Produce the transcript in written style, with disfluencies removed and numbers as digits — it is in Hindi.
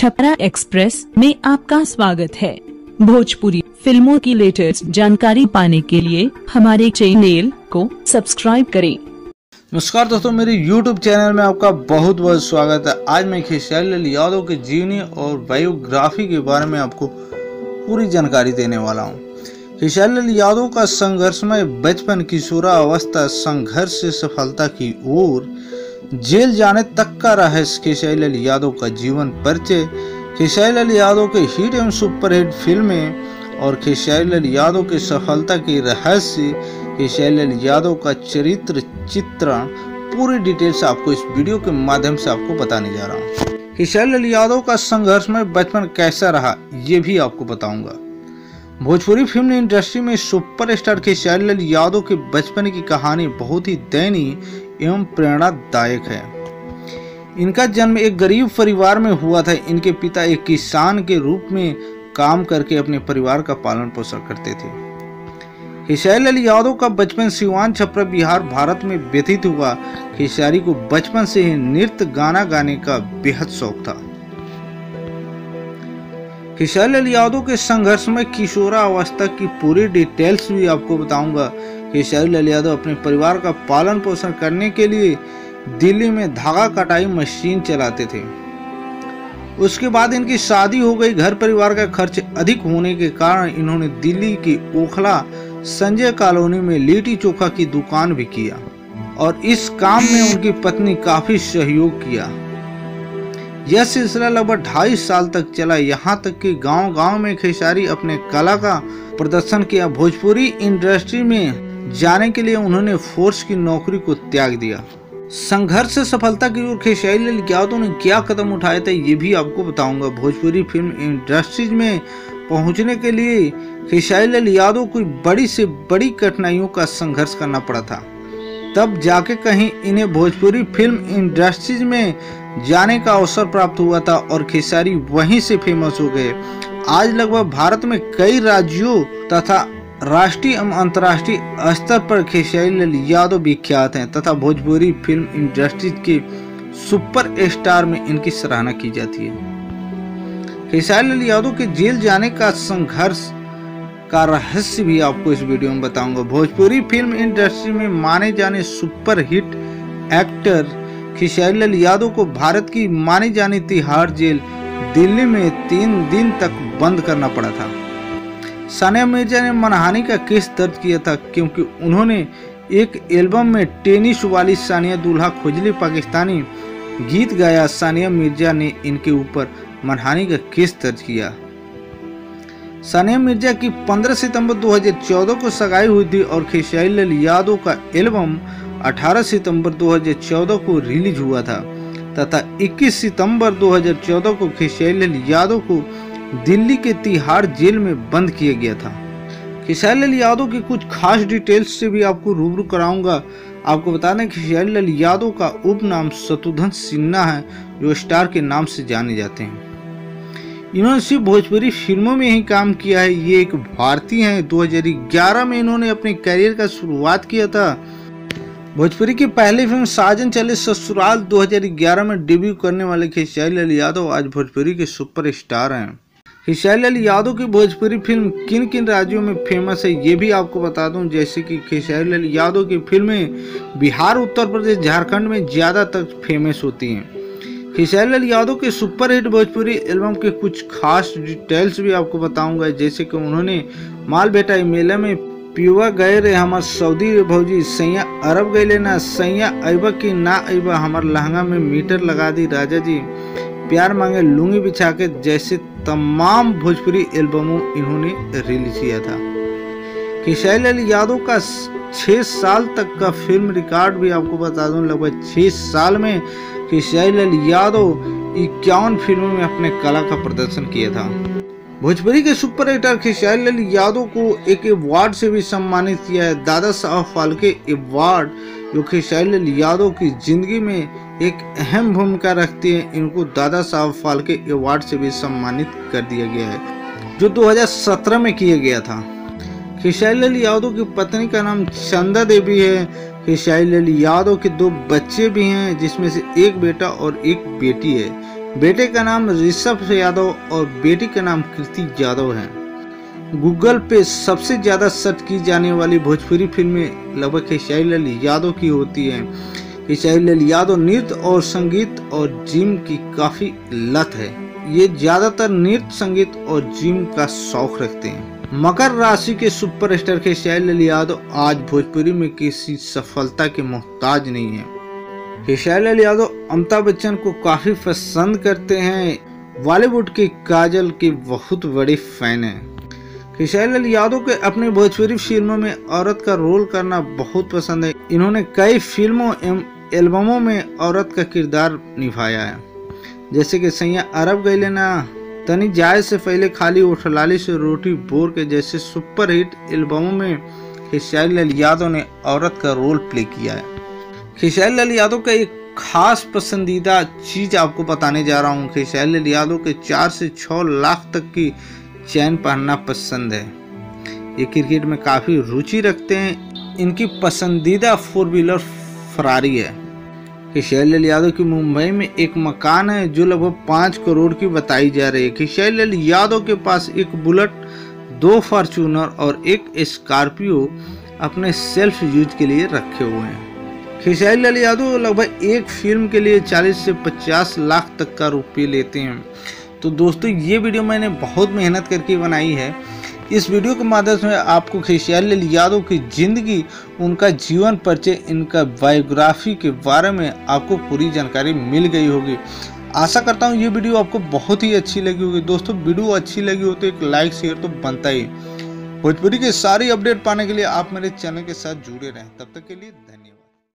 छपरा एक्सप्रेस में आपका स्वागत है। भोजपुरी फिल्मों की लेटेस्ट जानकारी पाने के लिए हमारे चैनल को सब्सक्राइब करें। नमस्कार दोस्तों, मेरे YouTube चैनल में आपका बहुत बहुत स्वागत है। आज मैं खेसारी लाल यादव के जीवनी और बायोग्राफी के बारे में आपको पूरी जानकारी देने वाला हूं। खेसारी लाल यादव का संघर्षमय बचपन, किशोरावस्था, संघर्ष से सफलता की ओर, जेल जाने तक का रहस्य, खेसारी लाल यादव का जीवन परिचय, खेसारी लाल यादव के हिट एवं सुपरहिट फिल्में और खेसारी लाल यादव के सफलता के रहस्य, खेसारी लाल यादव का चरित्र चित्रण, पूरी डिटेल्स आपको इस वीडियो के माध्यम से आपको बताने जा रहा हूँ। खेसारी लाल यादव का संघर्षमय बचपन कैसा रहा, ये भी आपको बताऊंगा। भोजपुरी फिल्म इंडस्ट्री में सुपरस्टार खेसारी लाल यादव के बचपन की कहानी बहुत ही दयनीय एवं प्रेरणादायक है। इनका जन्म एक गरीब परिवार में हुआ था। इनके पिता एक किसान के रूप में काम करके अपने परिवार का पालन पोषण करते थे। खेसारी लाल यादव का बचपन सिवान, छपरा, बिहार, भारत में व्यतीत हुआ। खेसारी को बचपन से ही नृत्य, गाना गाने का बेहद शौक था। खेसारी लाल यादव के संघर्ष में किशोरावस्था की पूरी डिटेल्स भी आपको बताऊंगा। खेसारी लाल यादव अपने परिवार का पालन पोषण करने के लिए दिल्ली में धागा कटाई मशीन चलाते थे। उसके बाद इनकी शादी हो गई। घर परिवार का खर्च अधिक होने के कारण इन्होंने दिल्ली की ओखला संजय कॉलोनी में लिट्टी चोखा की दुकान भी किया और इस काम में उनकी पत्नी काफी सहयोग किया। यह सिलसिला लगभग 2.5 साल तक चला। यहाँ तक कि गांव-गांव में खेसारी अपने कला का प्रदर्शन किया। भोजपुरी इंडस्ट्री में जाने के लिए उन्होंने फोर्स की नौकरी को त्याग दिया। संघर्ष से सफलता की ओर खेसारी लाल यादव ने क्या कदम उठाए थे, ये भी आपको बताऊंगा। भोजपुरी फिल्म इंडस्ट्री में पहुंचने के लिए खेसारी लाल यादव को बड़ी से बड़ी कठिनाइयों का संघर्ष करना पड़ा था। तब जाके कहीं इन्हें भोजपुरी फिल्म इंडस्ट्रीज में जाने का अवसर प्राप्त हुआ था और खेसारी वहीं से फेमस हो गए। आज लगभग भारत में कई राज्यों तथा राष्ट्रीय एवं अंतर्राष्ट्रीय स्तर पर खेसारी लाल यादव विख्यात हैं तथा भोजपुरी फिल्म इंडस्ट्री के सुपर स्टार में इनकी सराहना की जाती है। खेसारी लाल यादव के जेल जाने का संघर्ष का रहस्य भी आपको इस वीडियो में बताऊंगा। भोजपुरी फिल्म इंडस्ट्री में माने जाने super hit actor Khesari Lal Yadav को भारत की मानी जानी तिहाड़ जेल दिल्ली में 3 दिन तक बंद करना पड़ा था। सानिया मिर्जा ने मानहानि का केस दर्ज किया था क्योंकि उन्होंने एक एल्बम में टेनिस वाली सानिया दूल्हा खोजली पाकिस्तानी गीत गाया। सानिया मिर्जा ने इनके ऊपर मानहानि का केस दर्ज किया। सानिया मिर्जा की 15 सितंबर 2014 को सगाई हुई थी और खेसारी लाल यादव का एल्बम 18 सितंबर 2014 को रिलीज हुआ था तथा 21 सितंबर 2014 को खेसारी लाल यादव को दिल्ली के तिहाड़ जेल में बंद किया गया था। खेसारी लाल यादव की कुछ खास डिटेल्स से भी आपको रूबरू कराऊंगा। आपको बता दें कि खेसारी लाल यादव का उपनाम शत्रुघ्न सिन्हा है, जो स्टार के नाम से जाने जाते हैं। इन्होंने सिर्फ भोजपुरी फिल्मों में ही काम किया है। ये एक भारतीय हैं। 2011 में इन्होंने अपने करियर का शुरुआत किया था। भोजपुरी की पहली फिल्म साजन चले ससुराल 2011 में डेब्यू करने वाले खेसारी लाल यादव आज भोजपुरी के सुपरस्टार हैं। खेसारी लाल यादव की भोजपुरी फिल्म किन किन राज्यों में फेमस है, ये भी आपको बता दूं। जैसे कि खेसारी लाल यादव की फिल्में बिहार, उत्तर प्रदेश, झारखंड में ज़्यादातर फेमस होती हैं। खेसारी लाल यादव के सुपरहिट भोजपुरी एल्बम के कुछ खास डिटेल्स भी आपको बताऊंगा। जैसे कि उन्होंने माल बेटा मेला में पियुआ गए रे हमार सऊदी रे भौजी, सैया अरब गए ना, सैया अइबा की ना अइबा, हमार लहंगा में मीटर लगा दी राजा जी, प्यार मांगे लुंगी बिछा के, जैसे तमाम भोजपुरी एल्बमों इन्होंने रिलीज किया था। खेसारी लाल यादव का 6 साल तक का फिल्म रिकॉर्ड भी आपको बता दूं। लगभग 6 साल में खेसारी लाल यादव 51 फिल्मों में अपने कला का प्रदर्शन किया था। भोजपुरी के सुपर एक्टर खेसारी लाल यादव को एक अवार्ड से भी सम्मानित किया है, दादा साहब फाल्के अवार्ड, जो खेसारी लाल यादव की जिंदगी में एक अहम भूमिका रखती है। इनको दादा साहब फाल्के अवार्ड से भी सम्मानित कर दिया गया है, जो 2017 में किया गया था। खेसारी लाल यादव की पत्नी का नाम चंदा देवी है। खेसारी लाल यादव के 2 बच्चे भी हैं, जिसमें से एक बेटा और एक बेटी है। बेटे का नाम ऋषभ यादव और बेटी का नाम कृति यादव है। गूगल पे सबसे ज्यादा सर्च की जाने वाली भोजपुरी फिल्में लगभग खेसारी लाल यादव की होती है। खेसारी लाल यादव नृत्य और संगीत और जिम की काफी लत है। ये ज्यादातर नृत्य, संगीत और जिम का शौक रखते हैं। मकर राशि के सुपरस्टार खेसारी लाल यादव आज भोजपुरी में किसी सफलता के मोहताज नहीं है। खेसारी लाल यादव अमिताभ बच्चन को काफी पसंद करते हैं। बॉलीवुड की काजल के बहुत बड़े फैन हैं। खेसारी लाल यादव के अपनी भोजपुरी फिल्मों में औरत का रोल करना बहुत पसंद है। इन्होंने कई फिल्मों एवं एल्बमों में औरत का किरदार निभाया है, जैसे कि सैया अरब गइले ना, तनी जाए से पहले खाली उठलाली से रोटी बोर के जैसे सुपरहिट एल्बमों में खेसारी लाल यादव ने औरत का रोल प्ले किया है। खेसारी लाल यादव का एक खास पसंदीदा चीज आपको बताने जा रहा हूँ। खेसारी लाल यादव के 4 से 6 लाख तक की चैन पहनना पसंद है। ये क्रिकेट में काफी रुचि रखते हैं। इनकी पसंदीदा 4 व्हीलर फरारी है। खेसारी लाल यादव की मुंबई में एक मकान है जो लगभग 5 करोड़ की बताई जा रही है। खेसारी लाल यादव के पास एक बुलेट, 2 फॉर्च्यूनर और एक स्कॉर्पियो अपने सेल्फ यूज के लिए रखे हुए हैं। खेसारी लाल यादव लगभग एक फिल्म के लिए 40 से 50 लाख तक का रुपये लेते हैं। तो दोस्तों, ये वीडियो मैंने बहुत मेहनत करके बनाई है। इस वीडियो के माध्यम से आपको खेसारी लाल यादव की जिंदगी, उनका जीवन परिचय, इनका बायोग्राफी के बारे में आपको पूरी जानकारी मिल गई होगी। आशा करता हूँ ये वीडियो आपको बहुत ही अच्छी लगी होगी। दोस्तों, वीडियो अच्छी लगी हो तो एक लाइक शेयर तो बनता ही। भोजपुरी के सारी अपडेट पाने के लिए आप मेरे चैनल के साथ जुड़े रहें। तब तक के लिए धन्यवाद।